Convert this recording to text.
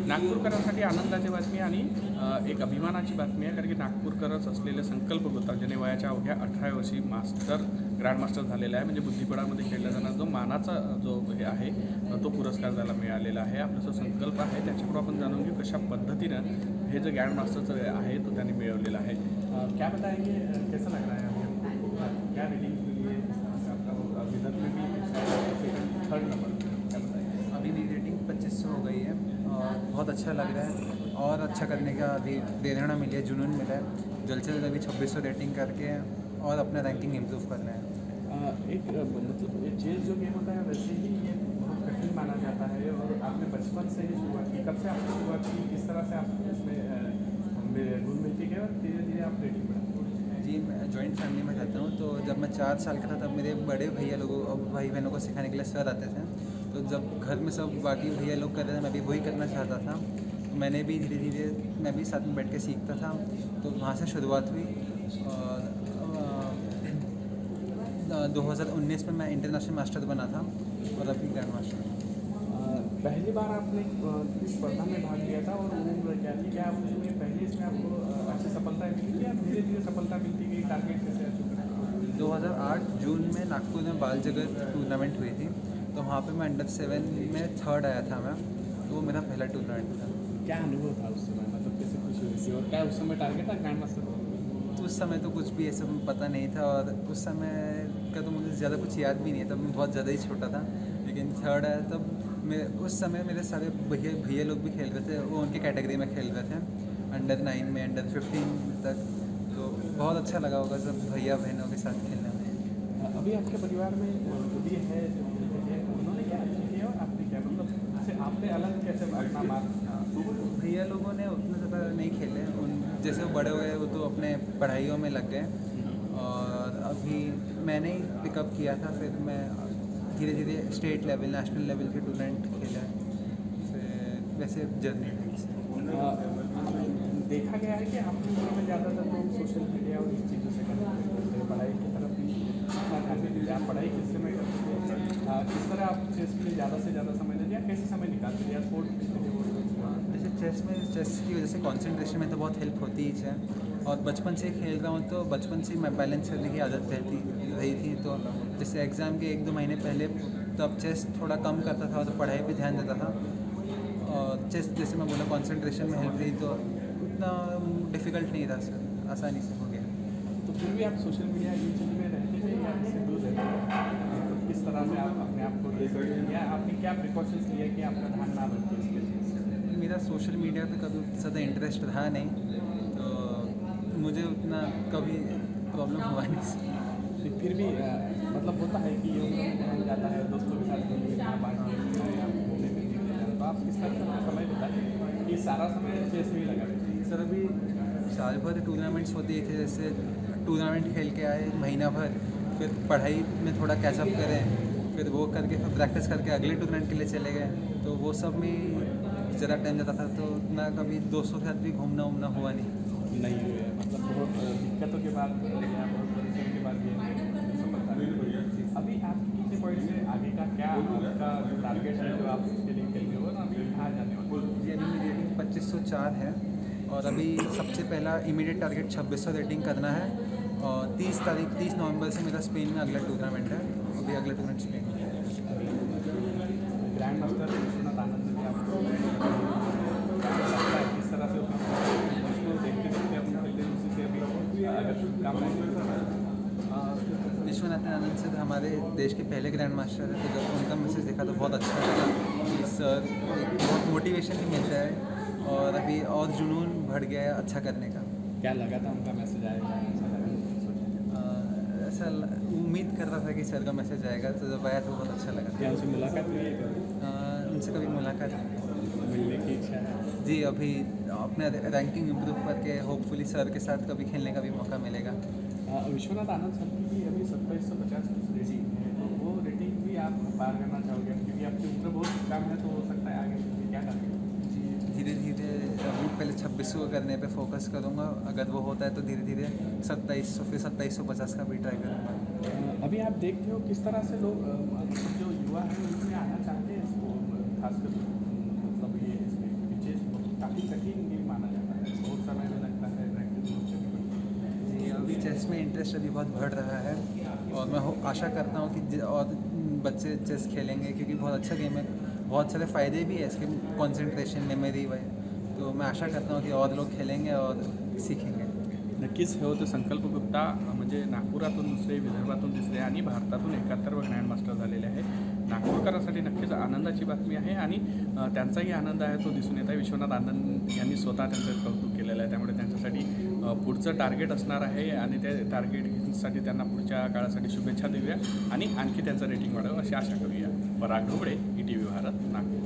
नागपूरकरांसाठी आनंदाची बातमी आणि एक अभिमानाची बातमी आहे, कारण की नागपूरकरच असलेले संकल्प होता ज्याने वयाच्या अवघ्या 18 वर्षी ग्रँडमास्टर झालेला आहे. म्हणजे बुद्धिबळामध्ये खेळला जाणारा जो मानाचा जो हे आहे तो पुरस्कार त्याला मिळालेला आहे. आपला जो संकल्प आहे त्याच्याकडून आपण जाणून घेऊ कशा पद्धतीनं हे जे ग्रँडमास्टरचं आहे तो त्यांनी मिळवलेला आहे. क्या बताएंगे, कैसा लग रहा है अभी क्या रेटिंग विदर्भ में भी सेकंड थर्ड नंबर क्या बताएंगे? अभी भी रेटिंग 2500 हो गई है और बहुत अच्छा लग रहा है और अच्छा करने का अभी प्रेरणा मिली है, जुनून मिला है। जल्द से जल्द अभी 2600 रेटिंग करके और अपना रैंकिंग इम्प्रूव करना है। एक मतलब ये चेस जो गेम होता है वैसे ही ये बहुत कठिन माना जाता है और आपने बचपन से ही शुरुआत की, कब से आपने शुरुआत की, किस तरह से आप इसमें घुल मिलती गए और धीरे धीरे आप रेटिंग बढ़ा? जी, मैं जॉइंट फैमिली में रहता हूँ, तो जब मैं 4 साल का था तब मेरे बड़े भैया लोगों और भाई बहनों को सिखाने के लिए सर आते थे। तो जब घर में सब बाकी भैया लोग कर रहे थे मैं भी वही करना चाहता था, तो मैंने भी धीरे धीरे मैं भी साथ में बैठ के सीखता था, तो वहाँ से शुरुआत हुई। और 2019 में मैं इंटरनेशनल मास्टर बना था और अभी ग्रैंड मास्टर। पहली बार आपने इस स्पर्धा में भाग लिया था और उम्र क्या थी, क्या आप उसमें पहले इसमें आपको अच्छी सफलता मिली या धीरे धीरे सफलता मिलती गई, टारगेट कैसे अचीव करते? 2008 जून में नागपुर में बाल जगत टूर्नामेंट हुई थी, तो वहाँ पे मैं अंडर 7 में थर्ड आया था मैं, तो वो मेरा पहला टूर्नामेंट था। क्या अनुभव था उस समय, मतलब कैसे खुशी हुई थी और क्या उस समय टारगेट था ग्रैंड मास्टर? उस समय तो कुछ भी ऐसा पता नहीं था और उस समय का तो मुझे ज़्यादा कुछ याद भी नहीं है, तब मैं बहुत ज़्यादा ही छोटा था। लेकिन थर्ड आया तब मैं, उस समय मेरे सारे भैया लोग भी खेल रहे थे, वो उनके कैटेगरी में खेल रहे थे, अंडर 9 में, अंडर 15 तक। तो बहुत अच्छा लगा होगा सब भैया बहनों के साथ खेलने में। अभी आपके परिवार में जो भी है उन्होंने क्या अचीव किया और आपने क्या, मतलब जैसे आपने अलग कैसे अपना मार्क? भैया लोगों ने उतना ज़्यादा नहीं खेले, उन जैसे वो बड़े हुए वो तो अपने पढ़ाइयों में लग गए, और अभी मैंने ही पिकअप किया था, फिर मैं धीरे धीरे स्टेट लेवल, नेशनल लेवल के टूर्नामेंट खेला, फिर वैसे जर्नी देखा गया है कि आपकी उम्र में ज़्यादातर लोग सोशल मीडिया और इस चीज़ों से करते हैं, पढ़ाई की तरफ भी इतना ध्यान नहीं देते। आप पढ़ाई किस समय करते थे, किस तरह आप चेस के लिए ज़्यादा से ज़्यादा समय देते हैं, कैसे समय निकालते हैं, स्पोर्ट के लिए? जैसे चेस की वजह से कंसंट्रेशन में तो बहुत हेल्प होती ही है, और बचपन से खेल रहा हूँ तो बचपन से मैं बैलेंस करने की आदत रही थी। तो जैसे एग्ज़ाम के 1-2 महीने पहले तब चेस थोड़ा कम करता था तो पढ़ाई पे ध्यान देता था, और चेस जैसे मैं बोला कंसंट्रेशन में हेल्प रही, तो उतना डिफ़िकल्ट नहीं था सर, आसानी से हो गया। तो फिर भी आप सोशल मीडिया इन चीज़ में रहते थे या इससे दूर रहते थे, तो किस तरह से आप अपने आप को या आपने क्या प्रिकॉशंस लिया कि आपका ध्यान ना भटके इसके लिए? मेरा सोशल मीडिया पे कभी ज़्यादा इंटरेस्ट रहा नहीं, तो मुझे उतना कभी प्रॉब्लम हुआ नहीं। फिर भी मतलब होता है कि ये उम्र जाता है, दोस्तों के साथ घूमने फिरने, तो आप किस तरह से समय देता है कि सारा समय चेस में ही लगा रहता है? सर अभी साल भर टूर्नामेंट्स होते थे, जैसे टूर्नामेंट खेल के आए महीना भर, फिर पढ़ाई में थोड़ा कैचअप करें, फिर वो करके फिर प्रैक्टिस करके अगले टूर्नामेंट के लिए चले गए, तो वो सब में ज़रा टाइम जाता था, तो उतना कभी दोस्तों के साथ भी घूमना हुआ नहीं हुआ। मतलब बहुत दिक्कतों के बाद या बहुत परिश्रम के बाद ये सफलता मिली। अभी आपके कितने पॉइंट से आगे का क्या आपका जो टारगेट है जो आप इसके लिए खेल रहे हो और अभी कहाँ जाने वाले? यानी मेरी रेटिंग 2504 है, और अभी सबसे पहला इमीडिएट टारगेट 2600 रेटिंग करना है, और 30 नवंबर से मेरा स्पेन में अगला टूर्नामेंट है। अभी अगला टूर्नामेंट स्पेन में है। ग्रैंड मास्टर विश्वनाथ आनंद जी आपको किस तरह से उसको देखते देखते अपने खेलते उसी से अभी अगर शुभकामनाएं? विश्वनाथ आनंद सर हमारे देश के पहले ग्रैंड मास्टर है, तो जब उनका मैसेज देखा तो बहुत अच्छा लगा कि सर एक बहुत मोटिवेशन भी मिलता है, और अभी और जुनून बढ़ गया है अच्छा करने का। क्या लगा था उनका मैसेज आएगा? ऐसा उम्मीद कर रहा था कि सर का मैसेज आएगा, तो जब आया तो बहुत अच्छा लगा। क्या उनसे मुलाकात हुई है? उनसे कभी मुलाकात मिलने की इच्छा है? जी, अभी अपने रैंकिंग इम्प्रूव करके होपफुली सर के साथ कभी खेलने का भी मौका मिलेगा। विश्वनाथ आनंद सर की भी अभी 2750 की रेटिंग है, तो वो रेटिंग भी आप पार करना चाहोगे क्योंकि आपकी उम्र बहुत कम है, तो हो सकता है आगे क्या करेंगे? धीरे धीरे अभी पहले 2600 करने पे फोकस करूँगा, अगर वो होता है तो धीरे धीरे 2700 फिर 2750 का भी ट्राई करूँगा। अभी आप देखते हो किस तरह से लोग जो युवा हैं उनमें आना चाहते हैं इसको, खासकर मतलब ये इसमें चेस इंटरेस्ट अभी बहुत बढ़ रहा है और मैं आशा करता हूँ कि और बच्चे चेस खेलेंगे क्योंकि बहुत अच्छा गेम है, बहुत सारे फ़ायदे भी है इसके, कंसंट्रेशन, मेमोरी व तो मैं आशा करता हूँ कि और लोग खेलेंगे और सीखेंगे. नक्कीच हे होते संकल्प गुप्ता म्हणजे नागपुरातून दुसरे, विदर्भातून तिसरे आणि भारतातून 71 ग्रँडमास्टर झालेले आहे. नागपूरकरांसाठी नक्कीच आनंदाची बातमी आहे आणि त्यांचाही आनंद आहे तो दिसून येत आहे. विश्वनाथ आनंद यांनी स्वतः त्यांचं कौतुक केलेलं आहे, त्यामुळे त्यांच्यासाठी पुढचं टार्गेट असणार आहे आणि त्या टार्गेटसाठी त्यांना पुढच्या काळासाठी शुभेच्छा देऊया आणि आणखी त्यांचं रेटिंग वाढावं अशी आशा करूया. पराग ढोबळे, ETV भारत, नागपूर.